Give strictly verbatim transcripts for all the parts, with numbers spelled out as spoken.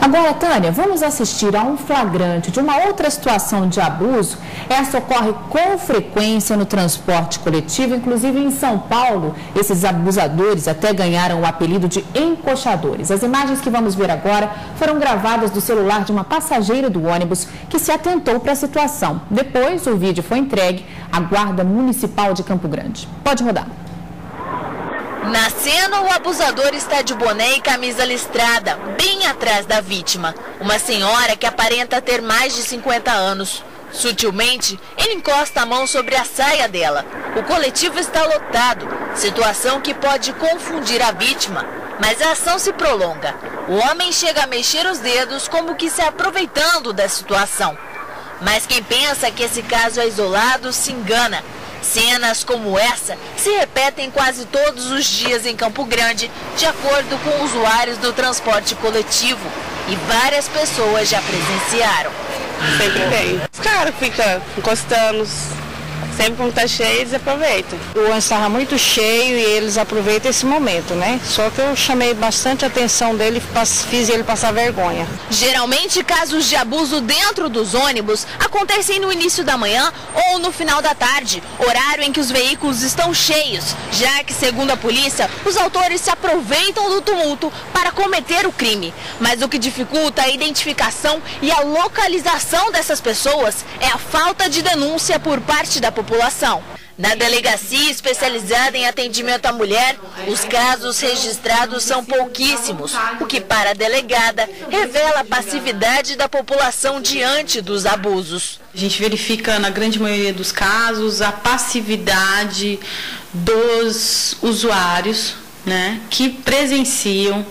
Agora, Tânia, vamos assistir a um flagrante de uma outra situação de abuso. Essa ocorre com frequência no transporte coletivo, inclusive em São Paulo. Esses abusadores até ganharam o apelido de encoxadores. As imagens que vamos ver agora foram gravadas do celular de uma passageira do ônibus que se atentou para a situação. Depois, o vídeo foi entregue à Guarda Municipal de Campo Grande. Pode rodar. Na cena, o abusador está de boné e camisa listrada, bem atrás da vítima. Uma senhora que aparenta ter mais de cinquenta anos. Sutilmente, ele encosta a mão sobre a saia dela. O coletivo está lotado, situação que pode confundir a vítima, mas a ação se prolonga. O homem chega a mexer os dedos como que se aproveitando da situação. Mas quem pensa que esse caso é isolado se engana. Cenas como essa se repetem quase todos os dias em Campo Grande, de acordo com usuários do transporte coletivo. E várias pessoas já presenciaram. Sempre tem. Os caras ficam encostando, sempre quando está cheio eles aproveitam. O ônibus estava muito cheio e eles aproveitam esse momento, né? Só que eu chamei bastante atenção dele e fiz ele passar vergonha. Geralmente, casos de abuso dentro dos ônibus acontecem no início da manhã ou no final da tarde, horário em que os veículos estão cheios, já que, segundo a polícia, os autores se aproveitam do tumulto para cometer o crime. Mas o que dificulta a identificação e a localização dessas pessoas é a falta de denúncia por parte da população. População. Na delegacia especializada em atendimento à mulher, os casos registrados são pouquíssimos, o que para a delegada revela a passividade da população diante dos abusos. A gente verifica na grande maioria dos casos a passividade dos usuários, né, que presenciam,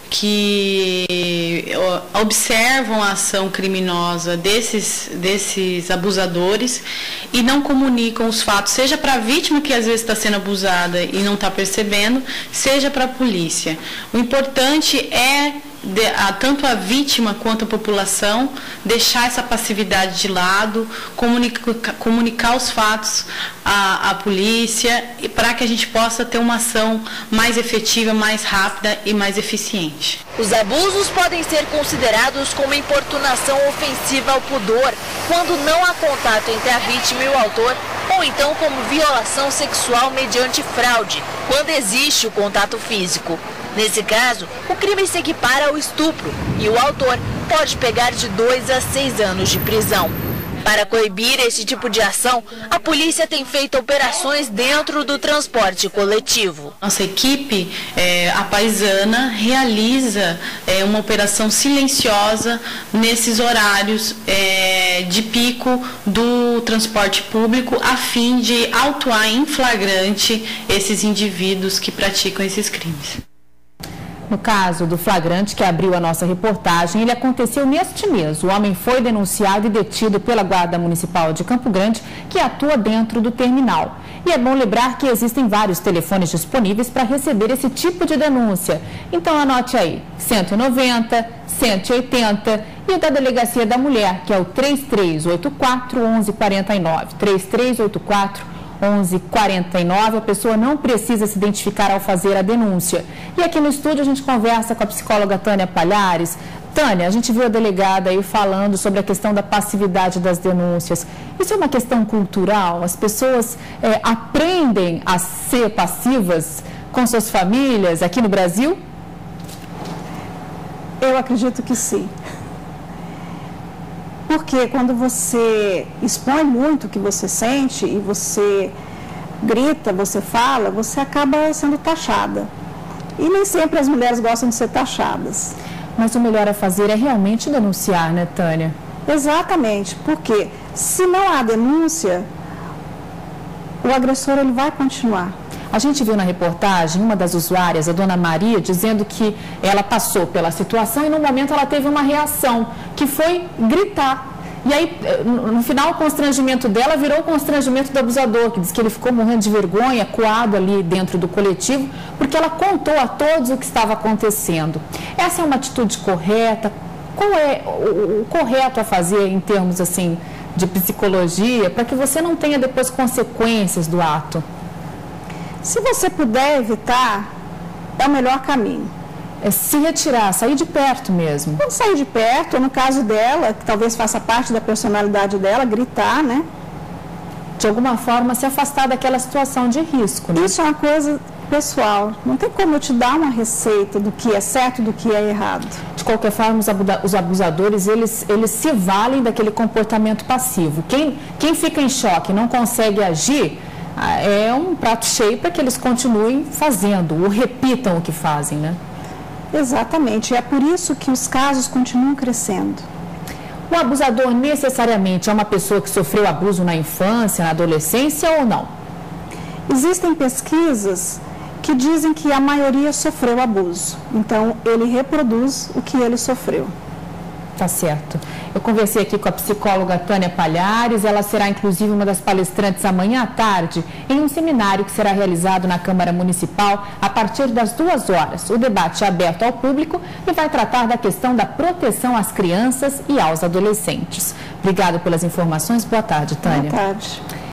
que observam a ação criminosa desses, desses abusadores e não comunicam os fatos, seja para a vítima que às vezes está sendo abusada e não está percebendo, seja para a polícia. O importante é De, a, tanto a vítima quanto a população deixar essa passividade de lado, comunica, comunicar os fatos à, à polícia, para que a gente possa ter uma ação mais efetiva, mais rápida e mais eficiente. Os abusos podem ser considerados como importunação ofensiva ao pudor, quando não há contato entre a vítima e o autor, ou então como violação sexual mediante fraude, quando existe o contato físico. Nesse caso, o crime se equipara ao estupro e o autor pode pegar de dois a seis anos de prisão. Para coibir esse tipo de ação, a polícia tem feito operações dentro do transporte coletivo. Nossa equipe, é, a Paisana, realiza é, uma operação silenciosa nesses horários é, de pico do transporte público, a fim de autuar em flagrante esses indivíduos que praticam esses crimes. No caso do flagrante que abriu a nossa reportagem, ele aconteceu neste mês. O homem foi denunciado e detido pela Guarda Municipal de Campo Grande, que atua dentro do terminal. E é bom lembrar que existem vários telefones disponíveis para receber esse tipo de denúncia. Então anote aí, cento e noventa, cento e oitenta e o da Delegacia da Mulher, que é o três três oito quatro, onze quarenta e nove. três três oito quatro, onze quarenta e nove, a pessoa não precisa se identificar ao fazer a denúncia. E aqui no estúdio a gente conversa com a psicóloga Tânia Palhares. Tânia, a gente viu a delegada aí falando sobre a questão da passividade das denúncias. Isso é uma questão cultural? As pessoas é, aprendem a ser passivas com suas famílias aqui no Brasil? Eu acredito que sim. Porque quando você expõe muito o que você sente e você grita, você fala, você acaba sendo taxada. E nem sempre as mulheres gostam de ser taxadas. Mas o melhor a fazer é realmente denunciar, né, Tânia? Exatamente, porque se não há denúncia, o agressor ele vai continuar. A gente viu na reportagem uma das usuárias, a dona Maria, dizendo que ela passou pela situação e no momento ela teve uma reação, que foi gritar. E aí, no final, o constrangimento dela virou o constrangimento do abusador, que diz que ele ficou morrendo de vergonha, coado ali dentro do coletivo, porque ela contou a todos o que estava acontecendo. Essa é uma atitude correta? Qual é o, o correto a fazer em termos assim de psicologia, para que você não tenha depois consequências do ato? Se você puder evitar, é o melhor caminho. é se retirar, sair de perto mesmo. Não sair de perto, ou no caso dela, que talvez faça parte da personalidade dela, gritar, né? De alguma forma se afastar daquela situação de risco, né? Isso é uma coisa pessoal. Não tem como eu te dar uma receita do que é certo e do que é errado. De qualquer forma, os abusadores, eles, eles se valem daquele comportamento passivo. Quem, quem fica em choque e não consegue agir, é um prato cheio para que eles continuem fazendo, ou repitam o que fazem, né? Exatamente. E é por isso que os casos continuam crescendo. O abusador necessariamente é uma pessoa que sofreu abuso na infância, na adolescência ou não? Existem pesquisas que dizem que a maioria sofreu abuso. Então, ele reproduz o que ele sofreu. Tá certo. Eu conversei aqui com a psicóloga Tânia Palhares, ela será inclusive uma das palestrantes amanhã à tarde em um seminário que será realizado na Câmara Municipal a partir das duas horas. O debate é aberto ao público e vai tratar da questão da proteção às crianças e aos adolescentes. Obrigada pelas informações. Boa tarde, Tânia. Boa tarde.